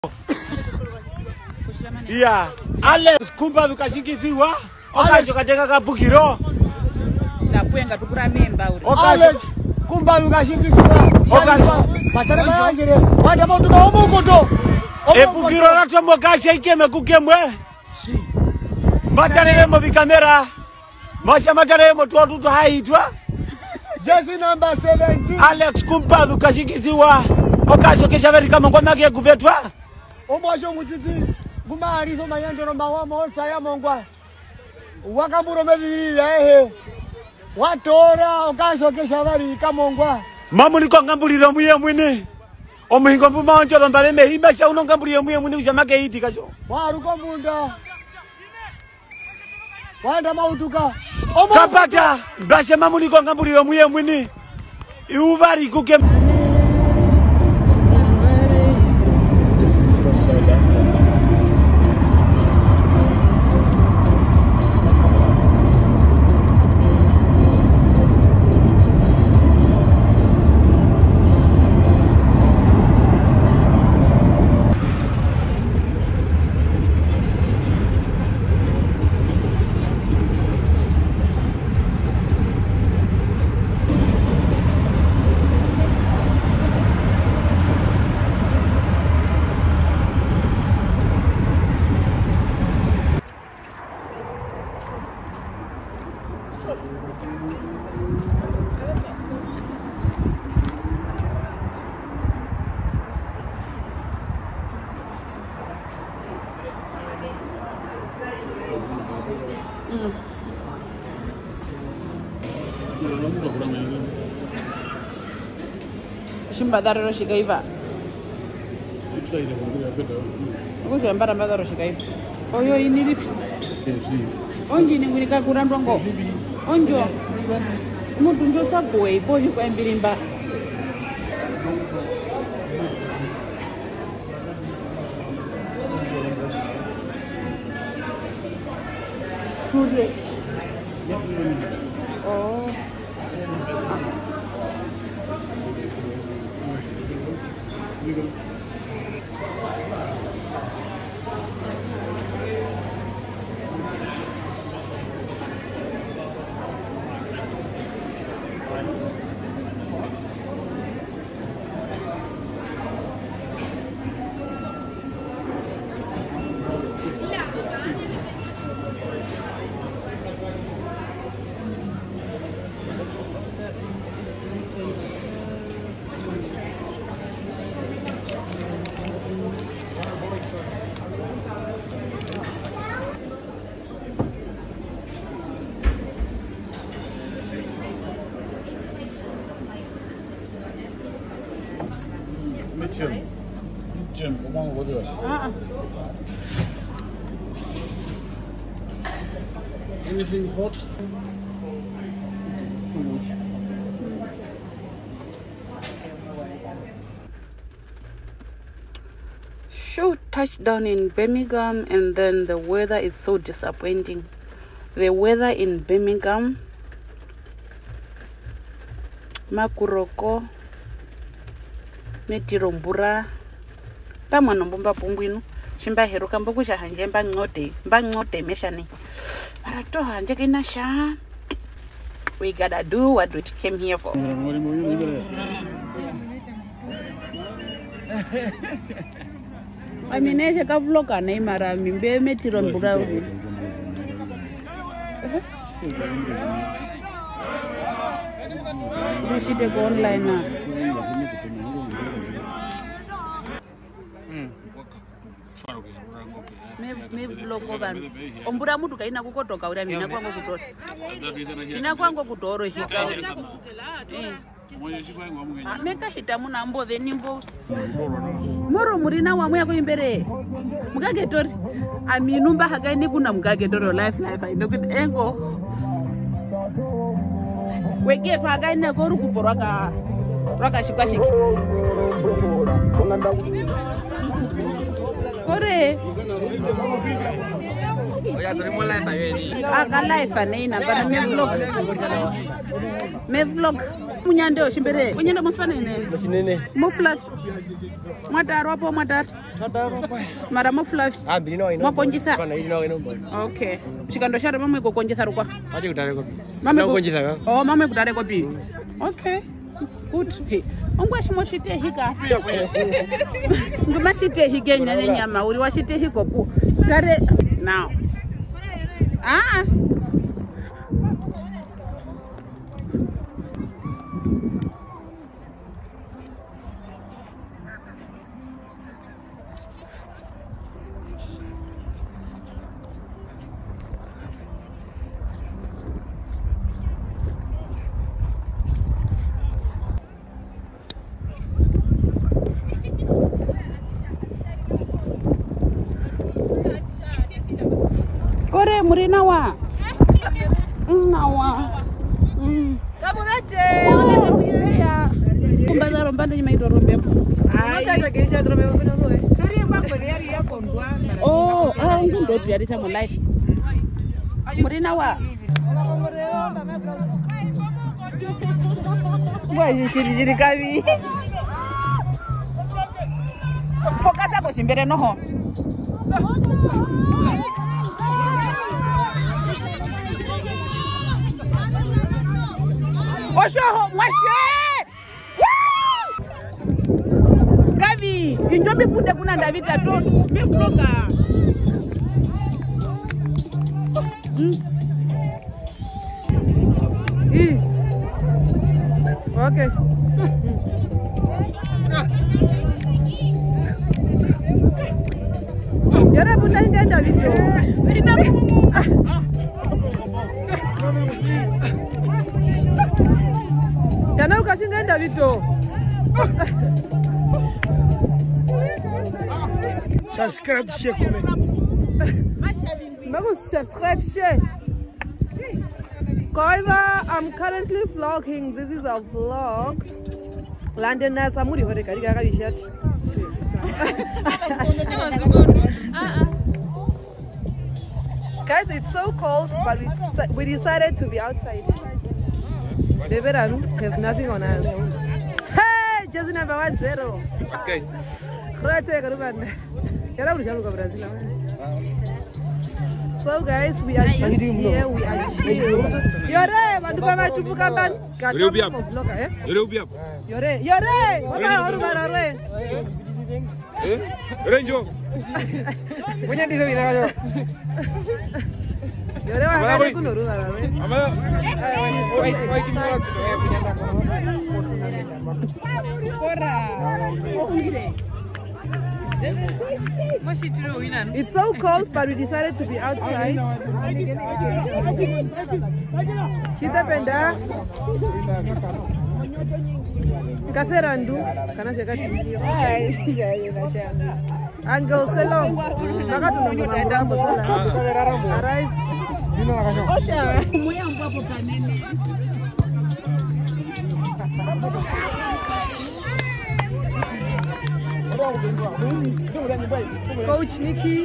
Yeah, Alex kumba dukashikithiwa okacho kateka kapukiro na kuenga tukura memba uri Alex kumba dukashikithiwa okacho matare manjire wanda motuka omukoto epukiro ratomo kasha ikeme kukemwe si matare mo bikamera masha matare mo tutu haitwa jersey number 17 Alex kumba dukashikithiwa okacho keshaveri kama ngoma ke kuvetwa omwasho mutiti gumari so mayandero mawa mosa ya mongwa wakamburo medhirira watora okacho keshaveri kamongwa mamuliko ngambuliro muye mwini omuhingo mbumanjo lombale mehima sha uno ngambuliro muye mwini ujamake hiti kacho waruko munda wanda mautuka kapata mbashe mamuliko ngambuliro muye mwini iuvari kuke Shimbadaro shikaiva. Ukuze mbara mbadaro shikaiva. Oyo inilipi. Onji ni ngulika kurandwa ngo. Onjo. Muntu njo sabwe boju kwa mbirimba. Tuje. Oh. Jim, along with it. Anything hot? Shoot, touchdown in Birmingham, and then the weather is so disappointing. The weather in Birmingham, Makuroko, Netirombura, Tamanombumba Pumbino, Shimba Heruka Bokusha Hanjemba Note, Meshani. Parato Hanjakina Sha. We gotta do what we came here for. I mean, I check out vlog and name Mara Mimbe Metirombura. We should go online now. Me vlog over. Ombura mutu kaina kukotoka ura mina kwangu kutoka. Mina kwangu kutoro hika. Meka hita muna mbo venimbo. Moro murina wa mwe kuimbere. Mugage tori. Aminumba hagaini kuna mugage tori life I know good engo. Wege twagaina koru kuporoka. Roka shikashiki. Kore. Oya, tenemos live ahí. Aga live ane ina bara me vlog. Munyande oshimbere. Munyande muspanene. Musinene. Muflat. Mwataro po mwatatu. Mara muflat. Mbili ino. Mwakonjitha. Pana ino ino. Okay. Shikando shara mama kukonjitha rukwa. Acha kutare kopi. Mama kukonjitha ka. Oh, mama kutare kopi. Okay. Good. Hey. Ongwashi moshite hika. Ngumashite higenya nyama uri washite hikopu. Tare now. Ah. Kore murina wa. Nawa. Kamu bete. Ya. Kumbaza rombanda nyuma ito rombembo. Unataka keja rombembo pina zoe. Sori mbako yari yako ndwa. Oh, ngundo tu yari tamu life. Murina wa. Bwaji shiri kavi. Fokasa ko shimbere noho. Oshoho mwashe. Gavi, injombe punde kuna Davida tondu, mefloga. Okay. Yara punde inga Davido. Jana ukashinga Davido. Subscribe share comment. Subscribe share. Guys, I'm currently vlogging. This is a vlog. London na samuri hore kari gaga bishat. Guys, it's so cold, but we decided to be outside. Beberan has nothing on us. Hey, just number 10. Okay. So guys, we are just here. We are chilled. Yore, mandu pa machupu kaban. Yore ubi up. Yore. Wala oru barare. Renjo. Punya di sana kajo. Yore wa kare kuno oru barare. Ama. It's so cold, but we decided to be outside. Kita penda. Kaserandu, kana sekati. Uncle Selong, nakatu nungu rambo sala. Arrive. Osha, muya mbapo panene. Coach Nikki,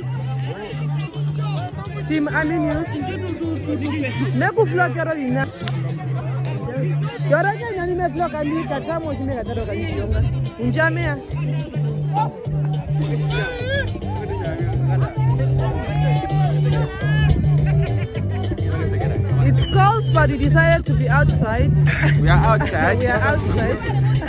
Team Aminius, Neku Flock Carolina. Yoraja nyani me flock ali katamo chime kataro kanishonga. Unjamea. It's cold, but we decided to be outside. We are outside. We are outside.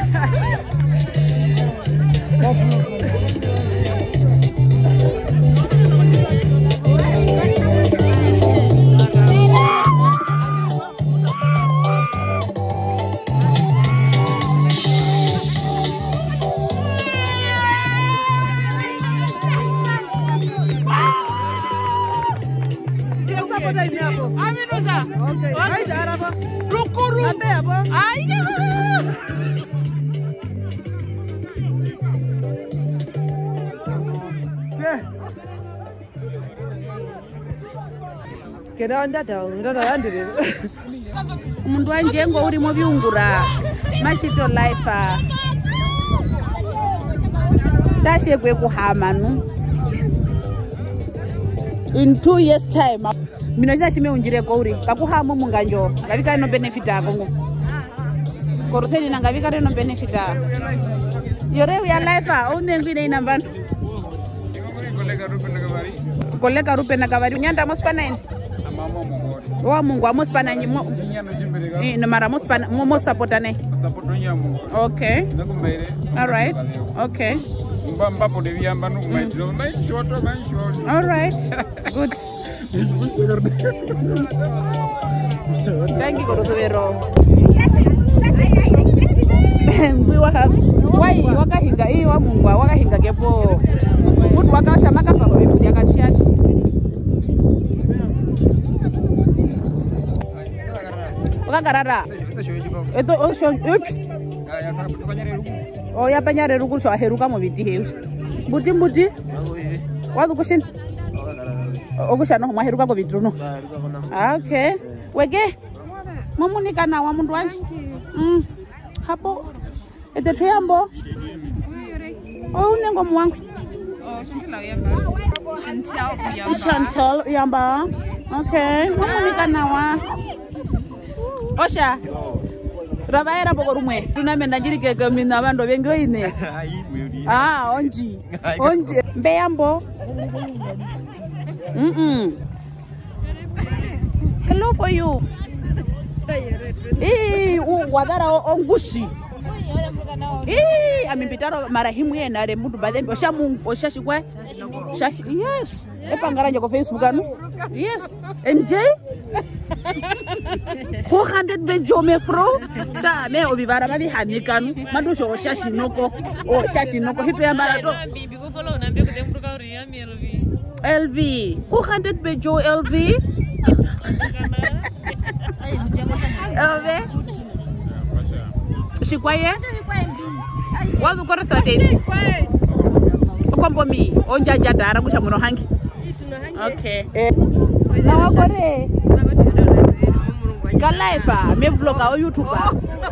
Okay. Ay, daraba. Lukuru. Abe abo. Ay, Keda anda down. Ndo andire. Mundu wanjengo uri mu byungura. Mashito life. Tashe kwe kuhamanu. In 2 years time. Mina chime unjire ko uri. Kakuhama munganjo. Kabika no benefit akongo. Koroseli nanga vikare no benefita. Yore we life onde ngine ina bantu. Kolega rupe na kavari nyanda mospana ini. Wa Mungu amospana nyimo. No mara mospana mo supporta ne. Okay. All right. Okay. All right. Good. Thank you Korosevero. Wai wakahinga hii wa Mungu wakahinga kepo. Mutu wakasha makapa kwa vitu yakatiachi. Wakagarara. Eto ocean oh ya panyare ruku so aheruka mu biti heus. Mbuti. Wadu kushin. Ogusha no maheruka ko bitu no. Okay. Wege. Mumunika na wa mundu wanji. Hapo. Ete tuyambo. Oh nengo mwangu. Chantal yamba. Okay. Mumunika na wa. Osha. Rabaera bokorumwe. Tunamenda njirike gamina bando bengo ine. Onji. Mbeyambo. Hello for you. Wadara ongushi. Amimbitaro marahimu yena re mutu badembe oshashikwe. Yes. Epangaranje ko Facebook anu. Yes. NJ 400 bejo me fro. Sa me obivara babi hanikanu. Mandusho oshashinoko. Oshashinoko hitu ya marato. Bibi ko follow na mbeko dem ruka uri ya LV 400 bejo LV. LV. Shikwaye? Wazu kore sote. Okombo mi onja jadara kusha muno hangi. Okay. Na wakore. Kalaifa me vloga o YouTuber.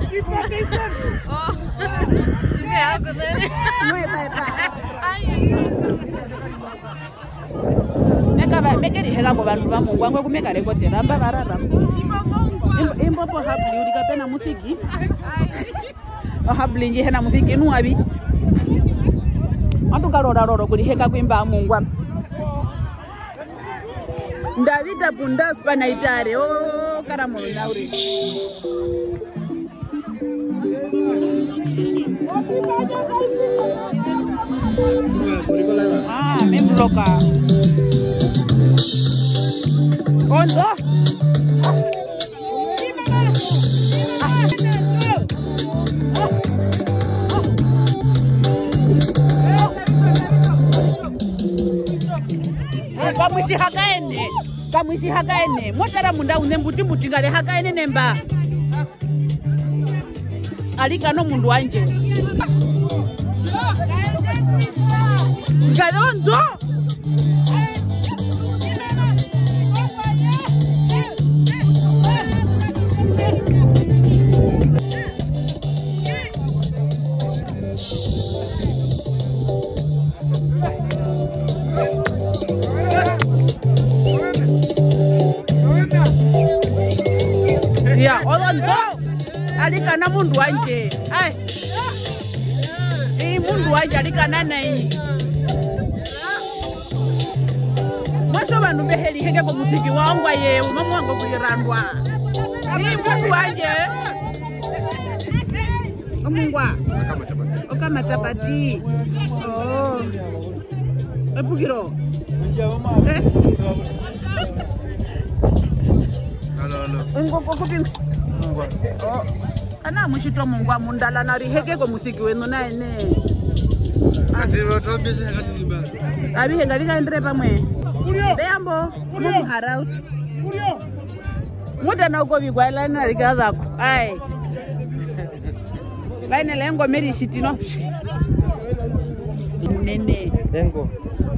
Nekaba mekeri hega ko bantu ba Mungu angwe kumeka rekodi ramba barara. Imbopo habli udika pena musiki. Habli nje hena musiki nuabi. Watu karora kuri heka kwimba Mungu. Ndavita pundas pana itare karamo nauri. Me bloca. Ondo. Kamwishi hakaene. Motara munda unembuti ngale hakaene nemba. Alika no mundu wanje. Gadondo. Ya, odondo. Alika na mundu wanje. Mundu wanje alika nana hii. Mwaso bantu beheli hege ko muziki wangwa ye mama wangu kulirandwa. Mundu wanje. Omungwa. Okama chapati. Oh. Epukiro. Hello. Ungo kupinga. Oh. Ana mushito Mungwa mundala na riheke ko musiki wenu na ene. Kadiro to bese hakatiba. Abi henga bika ndre pamwe. Deyambo mu house. Muda na uko bigwa ila na rigaza ko. Ai. Baina lengo meri shitino. Nene. Lengo.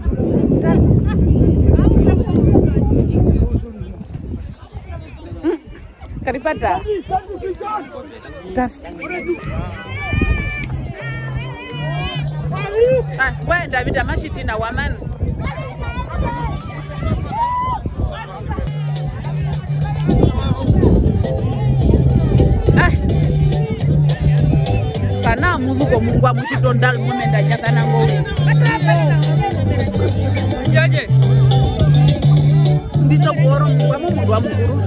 Karipata. Tas. Wenda vita mashiti na waman. muzuko mungwa muchitondal mumenda nyakana ngo. Jaje. Ndito goro mungwa mundu wa mukuru.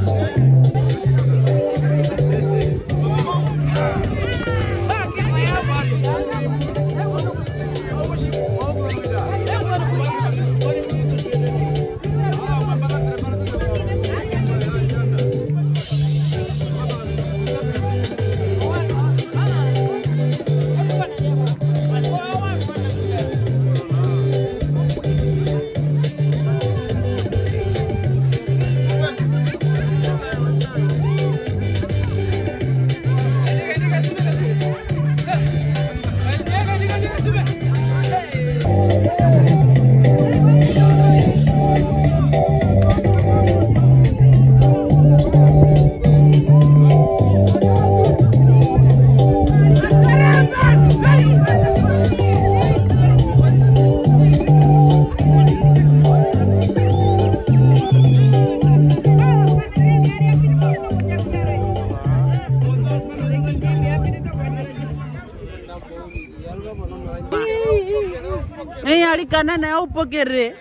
Likana na upokere.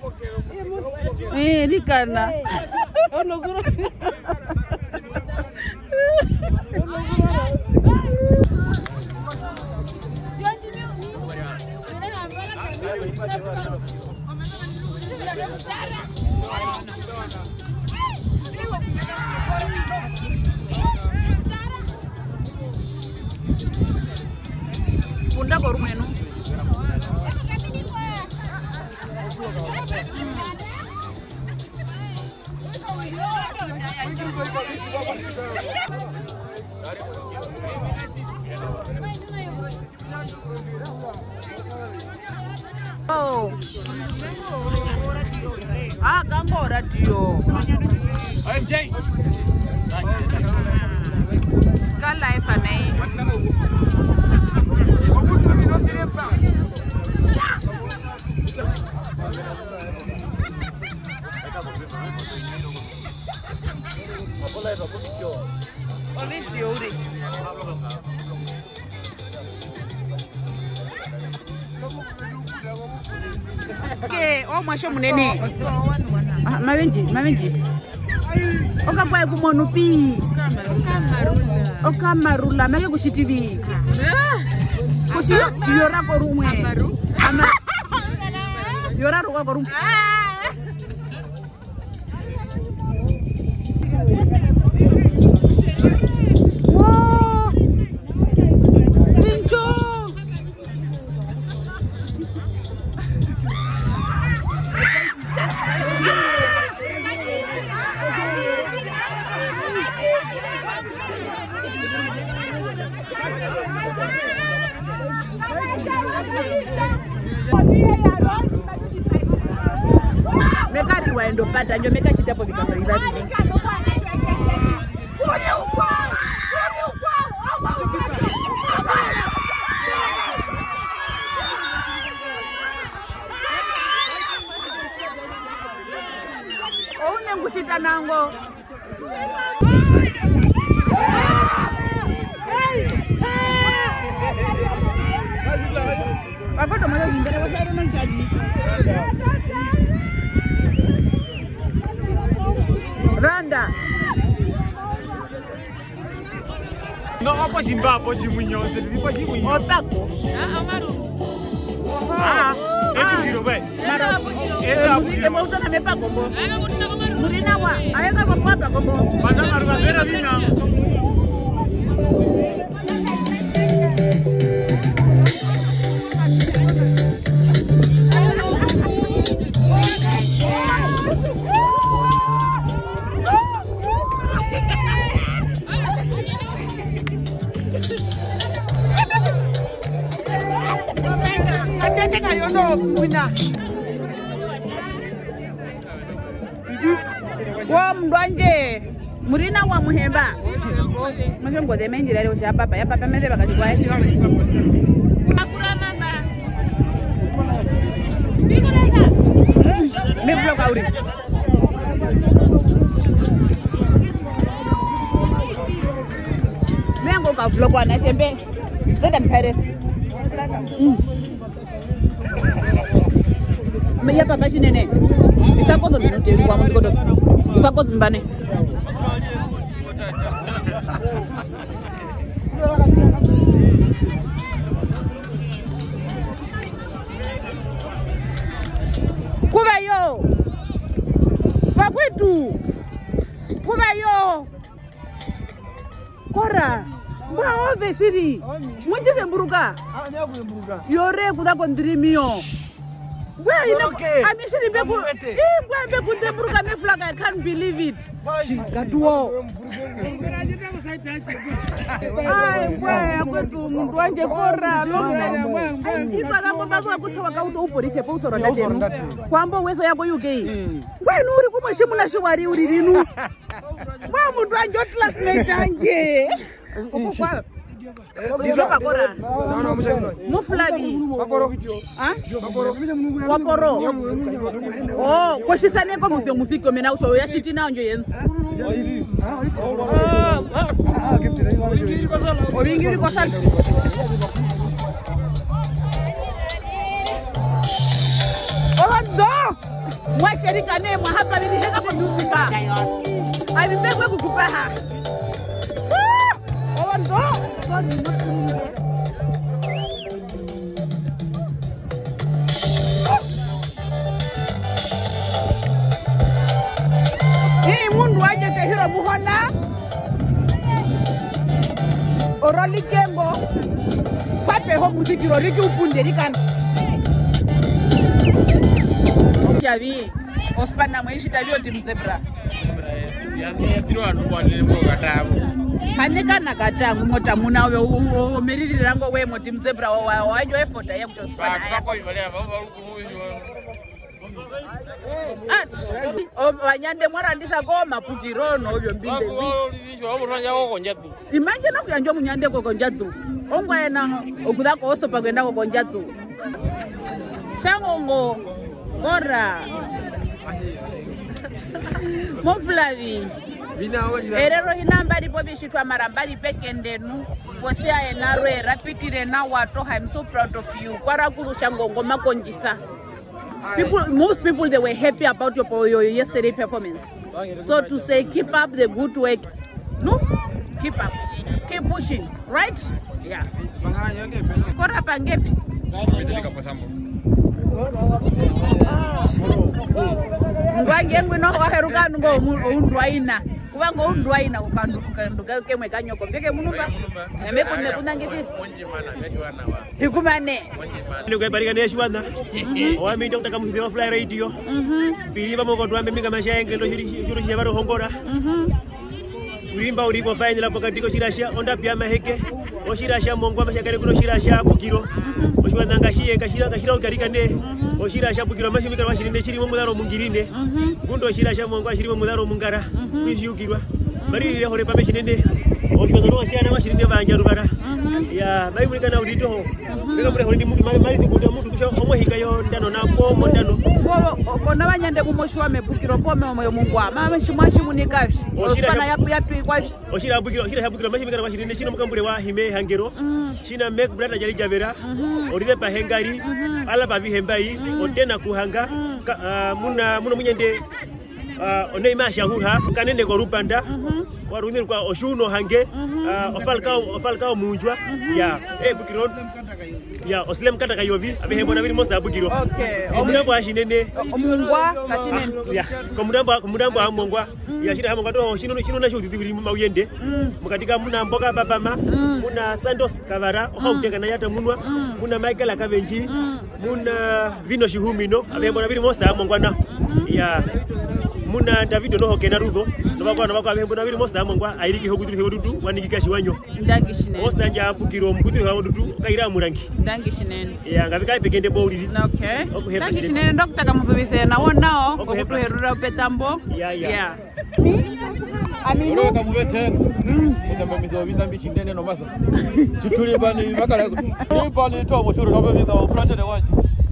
Likana. Onoguro. Bunda baru menu. Oh. Ah, gambo radio. MJ. Kan live anai. Video uri. Okay, oh masho munene. Mavenji. Oka boy kumonupi. Kamarula make kushitivi. Kushi yora korumwe. Yora ruwa korum. Wow. Injo. Meka riwaendo pata njo meka chitapo vikamaliza vile. Oune ngushita nango. Apa to malo hindare wasa ro non chaji. Randa. No, apa simba, apa simunyo, apa simunyo. Otako. Amaru. Itu giro be. Maro. Esa buka utana mepa kombo. Murina wa, ayaka kopapa kombo. Pada marugera bina. Wa mdwanje murina wa muhemba mashongo de menjira leo sha papa ya papa meze bakachukua me block auri mengo ka block wana shembe Let them carry. Meya papa chinene. Isako ndo ndio kwa mkodo. Isako mbane. Kuva yo. Bakwetu. Kuva yo. Kora. Mbwa ove shiri. Mwenjeze mburuka. Yore kuda kondrimio. Where you know? I'm actually I can't believe it. Muflavi. Waporo. Oh, kwa shisane kwa musiko mena uso ya shiti na njo yen. Obingiri kwa sal. Ondo. Mwa sherika ne mwa hapa nilitaka kwa musika. Alipekwe kukupaha. Ondo. Mundu aje tehira muhona orali kembo pape ho muzikiro liki upunde likana Javi ospana mwishi tavyo timu zebra yange tirwanu kwanele mo katabu hanekana katangu mota muna we meriri rango we mo timu zebra wajo effort ya kutospana kwa ivalea Wanyande mwara ndisa goma pukirono ovyo mbinde imanje na kuyanjo munyande ko konjatu ongwa ena okudako oso pagenda ko konjatu changongo kora Moflavi erero inamba ripo bishitwa marambari pekendenu posia enarwe rapitire na wato. I'm so proud of you kwara kulu changongo makonjisa. Most people, they were happy about your yesterday performance. So to say, keep up the good work. No, keep up, keep pushing, right? Yeah. Skora pangepi. Ngwange no waheruka ngo undwaina. Kubango undwaina ukanduka kemwe kanyoko mbeke munumba. Emekune kunangiti. Hikumane. Ndio barika neshwana. Wami ndio kutaka mzee wa Fly Radio. Biliva moko tuambe minga mashayenge ndo shiro shibaro hongora. Urimba uripo fine la pokatiko shirasha onda pia maheke. Oshirasha mongwa mashakare kuno shirasha bukiro. Oshwana ngashiye ngashira ukarika ne. Oshirasha bukiro mashimika washirinde shiri mumudaro mungirinde. Gundo shirasha mongwa shiri mumudaro mungara. Kwishukirwa. Bari hore pameshinende. Oshwana no ashana mashirinde banjarubara. Ya bai muri kana udito. Bega muri hore ndi mutu mali zikuta mutu kusha omohinga yo ndano na pomo ndano. Kona banyande kumoshwa mebukiro pome omoyo mungwa. Mama shimwashi munikashi. Ospana yapi kwashi. Oshira bukiro mashimika washirinde shino mukambure wa hime hangero. Shina make brother jali javera. Orive pa hengari. Ala ba vihembai otena kuhanga muna munyende one imasha huha kanende ko rupanda warunir kwa oshuno hange ofalka munjwa ya bukiron ya oslem kata kayovi abehembo na biri mosta bukiro omudambo ashinene omungwa kashinene ya komudambo amongwa ya shira amongwa to shino na shuti biri mawuyende mukatika muna mboka babama muna Santos Kavara okautenga na yata munwa muna Michael Akavenji muna Vino Shihumino abehembo na biri mosta amongwa na ya muna David no hokena rudo nobakwa abehembo na biri mosta amongwa airiki hogudiri hodudu wanigikashi wanyo ndangishine mosta nja bukiro mukudiri hodudu kaira murangi ndangishine ya ngabikai pekende bowliri okay ndangishine ndokutaka muvivise nawo nao okutuherura petambo ya aminu Oroka mubetena Ndamba mizo binambi chindene no masa Chituli bani makara Lipa tobo shuru no bizo oprate de wachi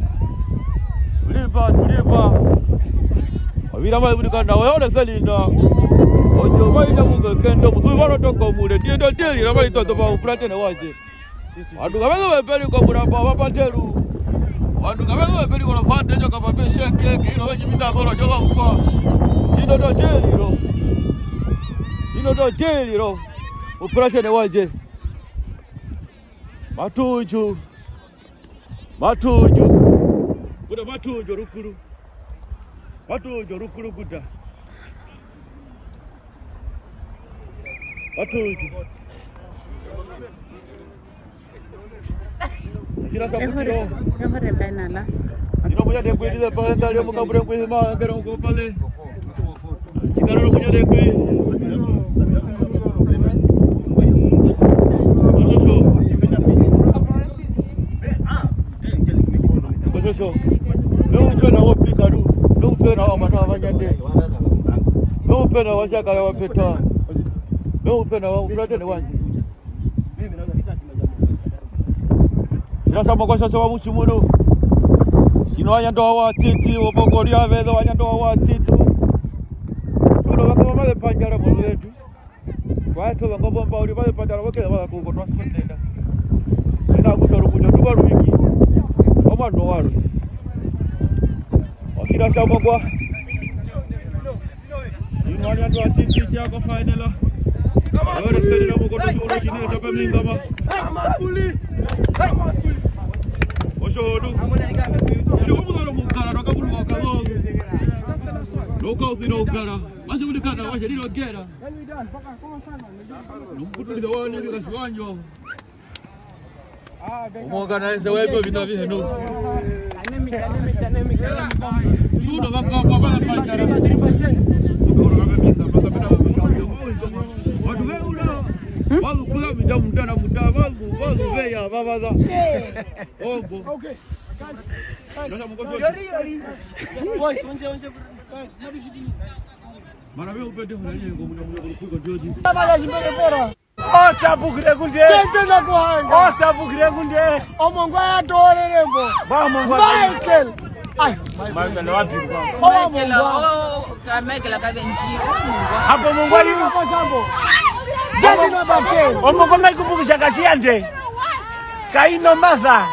Lipa Avira mai bulikanda wayone selinda Ojo mai na mugekendo musu baro toko mure tiendo teli na mai toto ba oprate de wachi Watu kama wapeli kwa mramba wapatelu. Watu kama wapeli kwa fante joka pape sheke kilo wewe minda kola joka uko. Dino do jeli ro. Dino do jeli ro. Operation waje. Matuju. Matuju. Kuda matuju rukuru. Matuju rukuru kuda. Matuju. Sila sa putiro. Ehore benala. Sila punya dia kuih di depan tadi muka berang kuih mah gerang ko pale. Sekarang punya dia kuih. Oso. Lu pena wapi karu. Lu pena mana wanyande. Lu pena washaka wapeta. Lu pena urate ne wanji. Sasa moko sasa wa musumuno. Sino wanyando wa titi obogori avedo wanyando wa titi. Tuno wako mama panjara kwa wetu. Kwa to wako bomba uri bale panjara wake wala ko kwa Scotland. Ina kutoru kujo tubaru wiki. Oma no waru. Osira sa moko. Sino wanyando wa titi sia ko final. Ahora se le moko to uri chini sa kamingama. Amabuli. Ojodu. Ndio mudoro mukara nakabulu wakabo. Loko zino ukara. Basi ulikana washe lilo gera. Nukutuliza wani kashwanyo. Umoga na ese webo vina vihenu. Sudo wakapa bala panjara. Watu weula. Walu kula mida mudana walu veya babaza. Obo. Okay. Yori. Boys, onje. Mara wewe upende hulali ngo muna kuko joji. Baba jimbele pora. Osa bukire kunde. Tete na kuhanga. Osa bukire kunde. Omongo ya tore rembo. Ba mongo. Michael. Ai, Michael wapi kwa? Michael. Michael akabenji. Hapo mongo ali Hapo sambo. Jezi na bakeli. omongo maikubukisha kasiande. Kaino matha.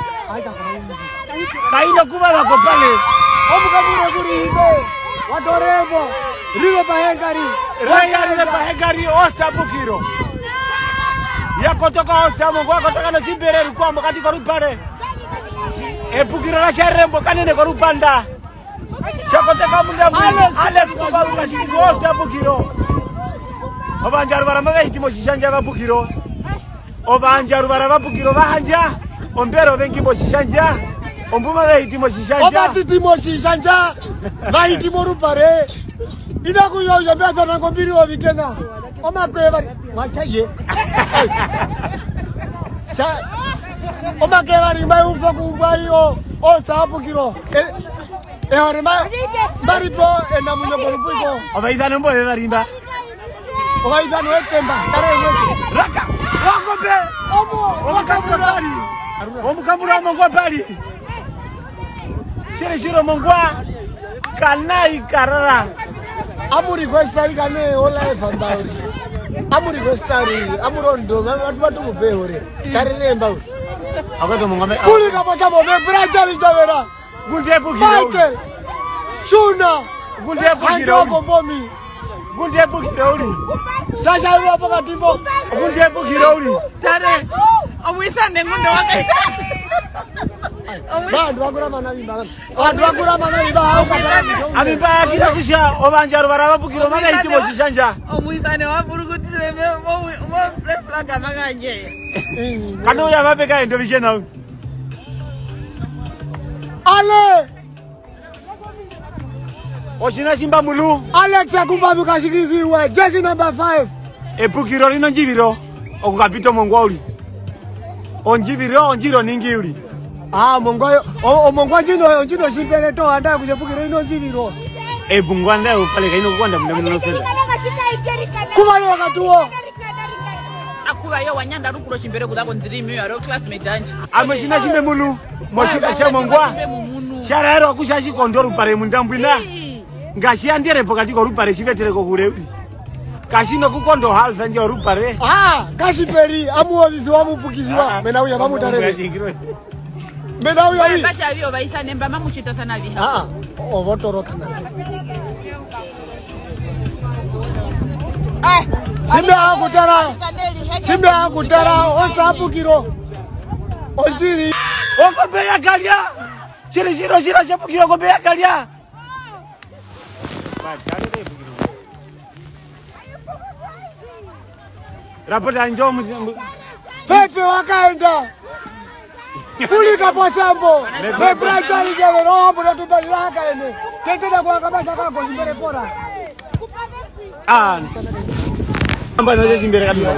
Kaino kuba bako pale. Omukabure kuri ibe. Watorembo. Riwe bahengari. Riwe bahengari osa bukiro. Yakotoka osa mongo akotoka no simbere rukwambo kati korupare. Bukiro la sharembo kanene korupanda. Shakotoka munda Alex kubaruka shikizo osa bukiro. Obanjaru baramabe hitimo shishanja babukiro. Obanjaru barababukiro bahanja. Ombero bengi mo shishanja. Ombuma be hitimo shishanja. Obatitimo shishanja. Ba hitimo rupare. Ida kuyoyo beza na ngombiri obikena. Omakweba machaye. Sa Omakeba rimba ufo kubayo. O sabukiro. Orema baripo ena munyo korupuiko. Obaida nombo be barimba. Obaida no etemba. Tare weke. Raka. Wakobe. Omukamurari. Omukamura mongo pali. Shiro mongwa. Kanai karara. Amuri kwestari kane ola efambauri. Amuri kwestari. Amurondo. Watu kubeore. Tare remba. Akoto mongome. Kuli kapocha mobe. Braja lizavera. Gunde bukiro. Michael. Shuna. Gunde bukiro. Hanjoko bomi. Gunde bukiro uli. Sasha iwa paka timbo. Gunde bukiro uli. Tare. Omwisane ngundo wakaita. Bandu wakurama na bimba. Bandu wakurama na bimba. Abimba kila kusha obanjaru barababukiro maga hitimo shishanja. Omwisane wapurukutire mo flaga maganje. Kano ya mabeka endo vijana. Ale. Oshina simba mulu. Alex akumbavu kashikiziwe. Jezi number 5. Bukiro lino njibiro. Okukapito mongo uli. Onjiro ningi uli. Mongo omongo njino shimpele to anda kuje bukiro ino njibiro. Bungwanda upale kaino kwanda munda no senda. Kuba yo katuo. Akuba yo wanyanda rukuro shimbere kudako ndrimi yo classmate anje. Amashina shimbe mulu. Moshika sha mongwa. Shararo akushashi kondoru pare mundambwina. Ngashi andere pokati ko rupare chivetere ko kure uli. Kasino kukondo halfa nje rupare. Kasiperi amuoziwa mupukiziwa. Mena uya mamutarebe. Mena uya Wewe basha vyo baisa nemba mamuchita sana viha. Ovotoroka na. Simba kutara osapukiro. Onjiri. Okombe ya galia. Shiro sapukiro kombe ya galia. Rapota njomu. Pepe wakaenda. Kulika posambo. Mebraja ligero rombo na tubalaka ene. Tetena kwa kabasa kako zimbere pora. Amba na zimbere kabisa.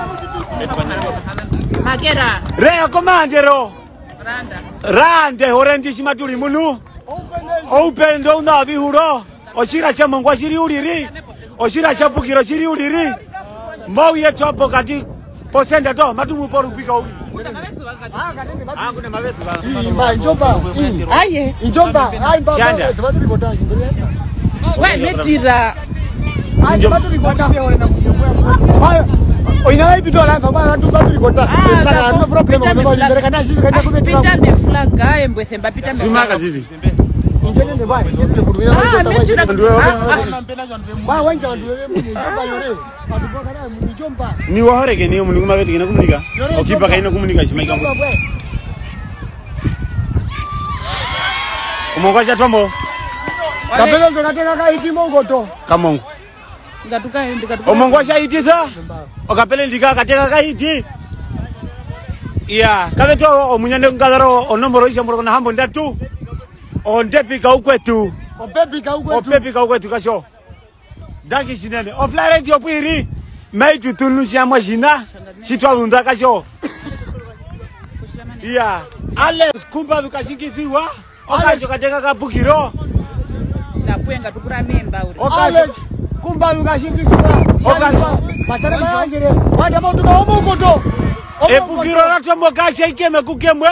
Magera. Rea komandero. Randa. Orendi shimatuli munu. Open ndo na bihuro. Oshira cha mongwa shiri uriri. Oshira cha pukiro shiri uriri. Mau yetu hapo kati posenda to matumu poru pika uri. Kuna mabetu ba. Njomba. Aye. Njomba. Ai baba. Shanda. Tubaturi kota zimbere. Wewe metira. Ai tubaturi kota. Oina ipi dola baba tubaturi kota. Sasa no problem baba zimbere kana shivi kana kumetira. Pita me flag gae mbwese mbapita me. Simaka zizi. Injene ne bai, injene kurumira. Metira. Ba wanja wanduwe njomba yore. Atuboka na njomba. Ni wahoreke ni umuntu kumabetu kina kumunika. Okipa kaina kumunika shimaika. Umongosha tombo. Kapelo ndo kateka kaiti mongoto. Kamongo. Ngatuka Umongosha ititha. Okapele ndika kateka kaiti. Iya, kabeto omunyande ngazaro onomoro isha muroko na hambo ndatu. Ondepi kaukwetu. Opepi kaukwetu kasho. Danki sinene. Oflare ndio pwiri. Maitu tunusia mwashina. Shitwa vunda kasho. Iya. Ale skumba dukashikithiwa. Okasho kateka kapukiro. na puenga tukura memba uri. Ale kumba dukashikithiwa. Okasho. Bachare bayangire. Wanda mautuka omukoto. Epukiro rato mokasha ikeme kukemwe.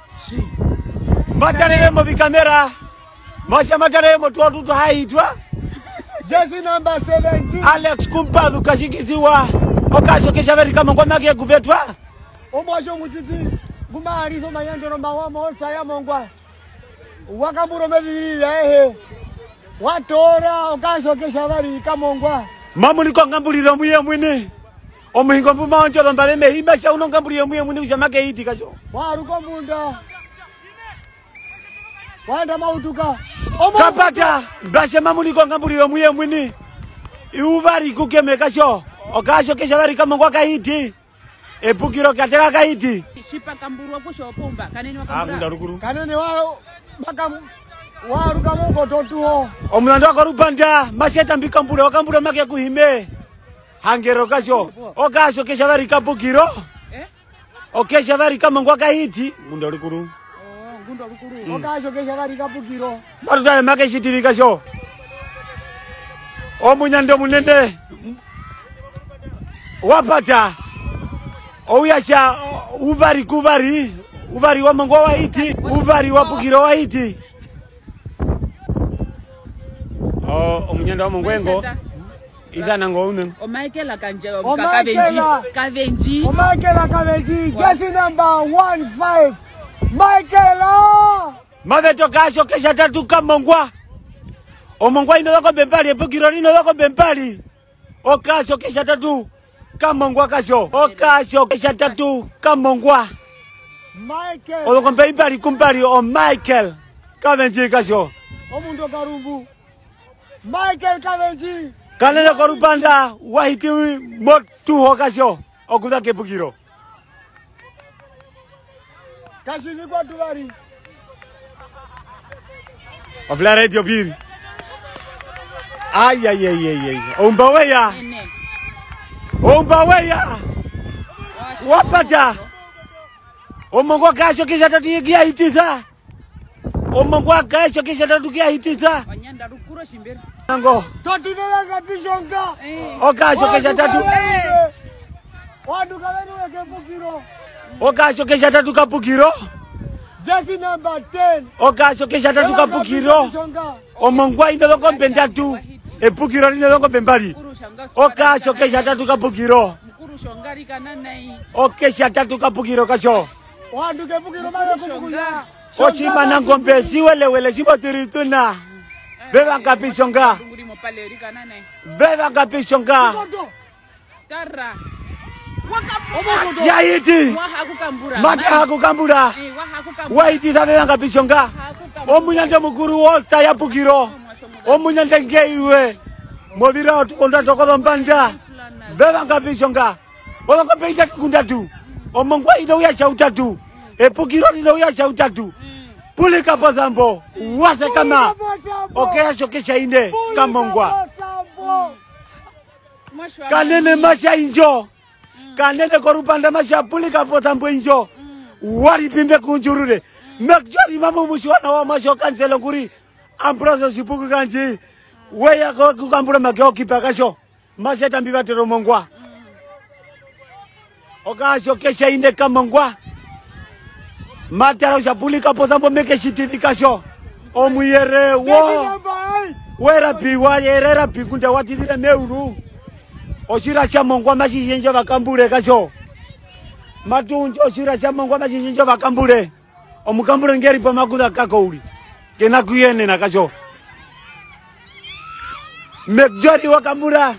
Matare mo bikamera. Masha matare mo tuatu haitwa. Jersey number 17. Alex Kumpadu kashikithiwa. Okasho keshaveri kama ngoma yake kuvetwa. Omosho mutiti. Guma arizo mayandero mawa mosa ya mongwa. Wakamburo mezirira Watora okasho keshaveri kamongwa. Mamu liko ngambulira muye mwene. Omuhingo mbuma onjo mbale mehimba sha uno ngambulira muye mwene kushamake hiti kasho. Waruko munda. Wanda mautuka. Kapata mbashe mamu liko ngambulira muye mwene. Iuvari kukeme kasho. Okasho keshaveri kama ngwa kahiti. Epukiro kateka kahiti. Shipa kamburu kusho pomba kaneni Akunda wakambura. rukuru. Kanene wao makam waruka mungo totuo. Omulando akorupanda masheta mbikambure wakambure make kuhime. Hangero kasho. Okasho keshaveri kapukiro. Okeshaveri kama ngwa kahiti. Ngunda rukuru. Ngundo rukuru. Okasho keshaveri kapukiro. Marutale make shitiri kasho. Omunyando munene. Wapata. Ouyasha uvari kuvari. Uvari wa mangwa wa iti. Uvari wa pukiro wa iti. Omunyando wa mangwengo. Idana ngoune. O Michael kanje O o Michael. Kavenji. O Michael Kaveji. Jersey number 15. Michael. Maveto kasho kesha tatu kamongwa. Omongwa ino doko bempali. Epukiro ino doko bempali. Okasho kesha tatu kamongwa kasho. Okasho kesha tatu kamongwa. Michael. Odoko bempali kumpali o Michael Kavenji kasho. Omundo karumbu. Michael Kaveji. Kanene korupanda wahiti motu hokasho. Okuda kepukiro. Kashini kwa tuvari. Ofla radio biri. Ay. Umbaweya. Umbaweya. Wapata. Omongwa kasho kisha tatu kia hitisa. Omongwa kasho kisha tatu kia hitisa. Wanyanda rukuro shimberi. Nango. Totinela kapishonga. Okasho kisha tatu. Wadu kavenu weke pukiro. Okasho kisha tatu kapukiro. Jersey number 10. Okasho kisha tatu kapukiro. Omongwa ino doko bendatu. Epukiro ino doko bembali. Okaso kesha tatu kapukiro. Mkuru shongari kananai. Okesha tatu kapukiro kasho. Wandu kepukiro bale kukuya. Oshima na ngombe siwele shibo tirituna. Beba kapishonga. Ngurimo pale rika nanai. Beba kapishonga. Tara. Jaiti. Wahakukambura. Maki hakukambura. Wahakukambura. Waiti beba kapishonga. Omunyande mukuru wota ya pukiro. Omunyande ngeiwe. Mobira otukonda tokodo mbanda. Beba kapishonga. Olongo peita kundatu. Omongwa ino ya shautatu. Epukiro ino ya shautatu. Pulika pozambo. Wase kama. Okea shokesha ine kamongwa. Kanene masha injo. Kanene korupanda masha pulika pozambo injo. Wari pimbe kunjurure. Mekjori mamu mushuana wa masho kanselo nguri. Amproso sipuku kanji. Weya kukambura makeo kipakasho. Masha tambiva tero mongwa. Okasho kesha ine kamongwa. Mataro shapulika pozambo meke shitifikasho. Omuyere wo. Wera piwa yerera pikunda watidire meuru. Oshira shamongwa mashishenjo bakambure kasho. Matunjo oshira shamongwa mashishenjo bakambure. Omukambure ngeri pa makuda kakouri. Kena kuyene na kasho. Mekjori wakambura.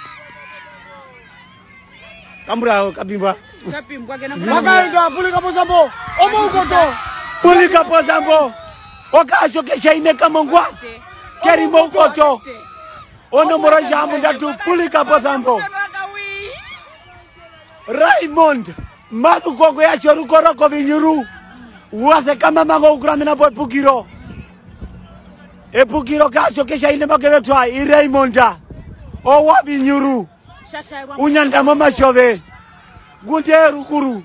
Kambura kapimba. Kapimbwa kena Makaenda pulika pozambo. Omukoto. Pulika pozambo. Okasho kesha ine kamongwa. Keri mokoto. Ono moro jamu ndatu pulika pozambo. Raymond. Madu kongo ya choru koroko vinyuru. Wase kama mango ukramina po pukiro. Epukiro kasho kesha ine makebetwa. Raymonda. Owa vinyuru. Unyanda mama shove. Gunde rukuru.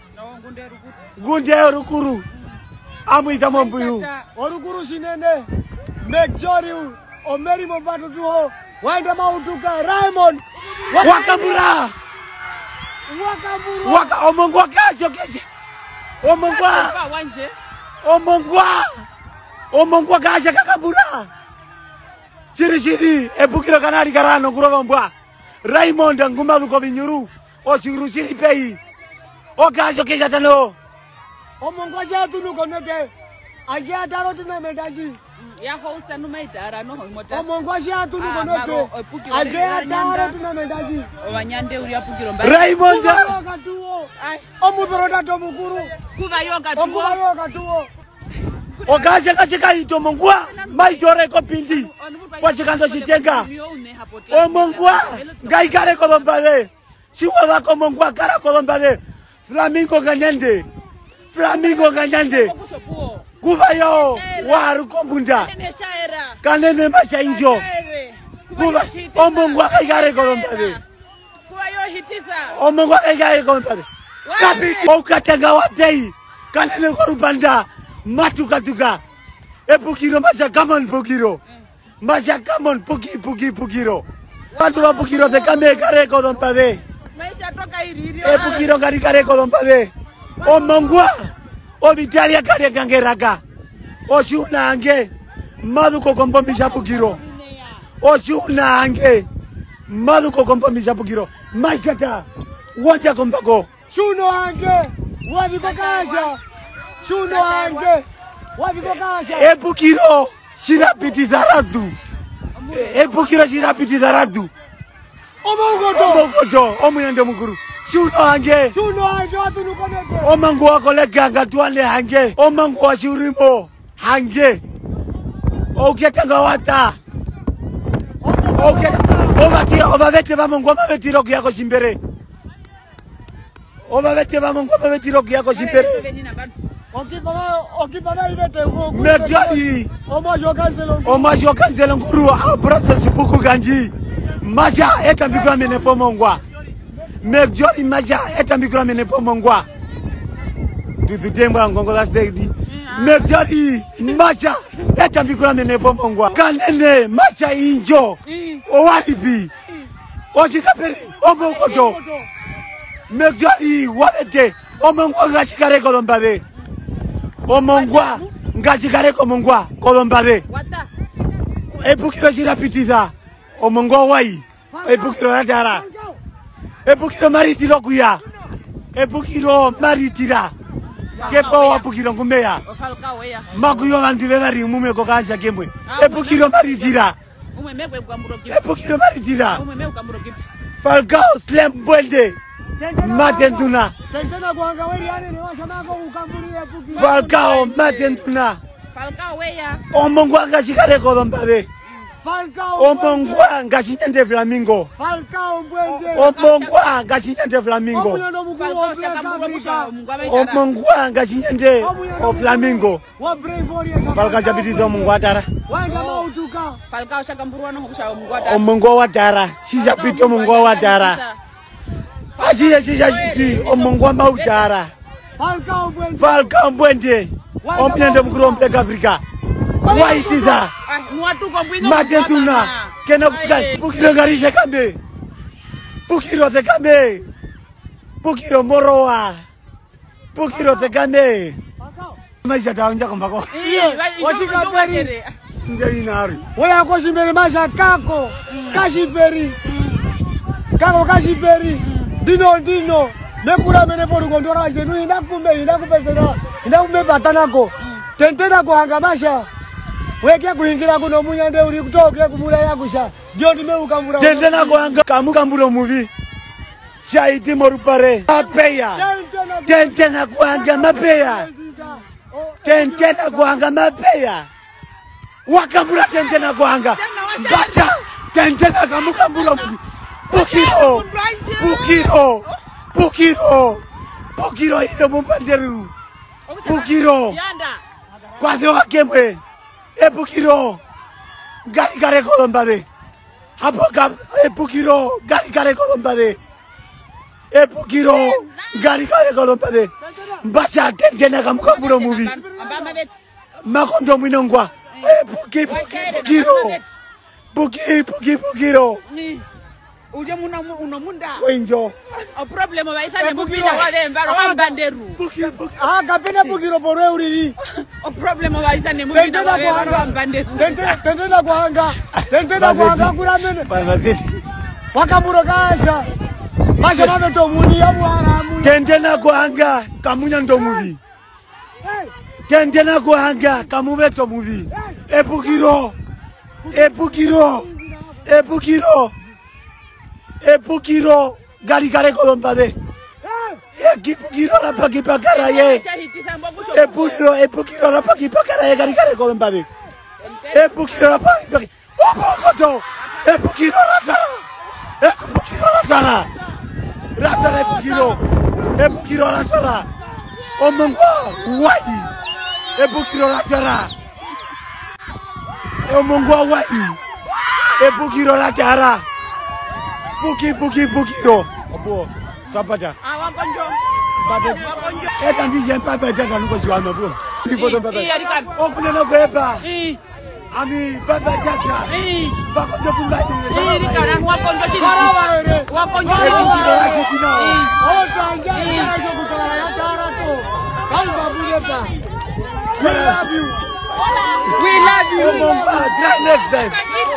Gunde rukuru. Amu itamo mbuyu. Orukuru sinene. Mekjori omeri mobatu tuho. Waenda mautuka Raymond. Wakambura. Wakambura. Waka omongwa kasho kesha. Omongwa. Omongwa. Omongwa kasha kakambura. Shiri. Epukiro kanari karano kurogombwa. Raymond nguma duko vinyuru. Oshiru shiri pei. Okasho kesha tano. Omongwa jatu nukonote. Aja taro tunamedaji. Ya hosta numaidara no mota. Omongwa jatu nukonote. Aja taro tunamedaji. Wanyande uri apukiro mba. Raymond. Omudoro to mukuru. Kuva yoga tuo. Omudoro yoga tuo. Okasha kachika ito mongwa. Maijore ko pindi. Wachikando shitenga. Omongwa. Gaikare kodombade. Siwa ko mongwa kara kodombade. Flamingo ganyande. Flamingo ganyande. Kuva yo waru kombunda. Kanene masha injo. Kuva omongwa gaikare kodombade. Kuva yo hitisa. Omongwa gaikare kodombade. Kapiti okatenga watei. Kanene korupanda. Matuka. Epukiro masha kamon pukiro. Masha kamon pukiro. Bantu wa pukiro de kame kare kodombade. Maisha toka iririo. Epukiro ngari kare kodombade. Omongwa. Obitalia kare gangeraka. Oshuna ange. Maduko kompomisha pukiro. Oshuna ange. Maduko kompomisha pukiro. Maishata. Wanja kompako. Chuno ange. Wabiko kasha. Chuno ange. Wabiko kasha. Epukiro. Shirapiti zaradu. Epukiro shirapiti zaradu. Omogoto. Omuyende mukuru. Chuno ange. Chuno ange watu nukonote. Omangu wako leganga tuane hange. Omangu wa shurimo. Hange. Oketanga wata. Ovavete vamongo maveti roki yako shimbere. Ovavete vamongo maveti roki yako shimbere. Okipaba ibete huo. Mekjari. Omasho kanselo nguru. Abrasa sipuku ganji. Masha eta mikura mene pomongwa. Mekjari masha eta mikura mene pomongwa. Dudemba ngongo last day. Mekjari masha eta mikura mene pomongwa. Kanene masha injo. Owaribi. Oshikaperi omokoto. Mekjari wabete. Omongwa ngachikare kodombade. Omongwa ngachikare komongwa kodombade. Epukiro shirapitiza. Omongwa wai. Epukiro ratara. Epukiro maritiro kuya. Epukiro maritira. Kepo wapukiro ngumeya. Falcao weya. Makuyo vantu vevari mume kokasha kembwe. Epukiro maritira. Umemekwe kukamuro kipi. Epukiro maritira. Umemekwe kukamuro kipi. Falcao slam bwende. Matenduna. Tentena kuanga weri yani ni washamako ukamburi epukiro. Falcao matenduna. Falcao weya. Omongwa ngashikare kolombabe. Falcao. Omongwa ngashinyende Flamingo. Falcao mbwende. Omongwa ngashinyende Flamingo. Omunyano mukuru wa Black Africa. Omongwa ngashinyende Flamingo. Wa Brave Warriors. Falcao chapitizo mungwatara. Wanga mautuka. Falcao shakamburwa no kusha mungwata. Omongwa watara. Shishapito mongwa watara. Achiye shishashiti omongwa mautara. Falcao mbwende. Falcao mbwende. Omnyende mukuru wa Black Africa. Waitiza. Matenduna. Kena kukai. Pukiro gari zekambe. Pukiro zekambe. Pukiro moroa. Pukiro zekambe. Maisha taonja kumbako. Washika peri. Nje inari. Waya koshimere masha kako. Kashiperi. Kako kashiperi. Dino. Nekura mene poru kondora jenu inakume batanako. Tentena kuhanga masha. Weke kuingira kuno munyande uri kutoke kumura yakusha. Jodi me ukamura. Tentena kuhanga kamukamburo muvi. Shaiti morupare. Mapeya. Tentena kuhanga mapeya. Tentena kuhanga mapeya. Wakambura tentena kuhanga. Basha. Tentena kamukamburo muvi. Pukiro ito mumpanderu. Pukiro. Kwathe wakemwe. Epukiro. Gari kare kolombade. Hapoka epukiro. Gari kare kolombade. Epukiro. Gari kare kolombade. Mbasha tentena kamukamburo muvi. Makondo mwinongwa. Pukiro. Uje munda. Wenjo. O problema baisane mubina wale mbaro wambanderu. Kapena pukiro porwe uri. O problema baisane mubina wale mbaro wambanderu. Tentena kuhanga kuramene. Wakamuro kasha. Masha mame tomuni ya mwaramu. Tentena kuhanga kamunya ndomuvi. Tentena kuhanga kamuve tomuvi. Epukiro gari kare kolombade. Epukiro la pakipakara ye. Epukiro la pakipakara ye gari kare kolombade. Epukiro la pakipakara. Opokoto. Epukiro ratara. Ratara epukiro. Epukiro ratara. Omongwa wai. Epukiro ratara. Omongwa wai. Epukiro ratara. Pukiro. Opo, tapata. Wakonjo. Wakonjo. Eta ndije mpapa tanga nuko siwano bro. Sipoto mpapa. Okune no kweba. Ami papa tata. Wakonjo kumbai. Kana wakonjo shiri. Wakonjo. Otra njia ndio kutala ya tarato. Kamba bulepa. We love you. Next time.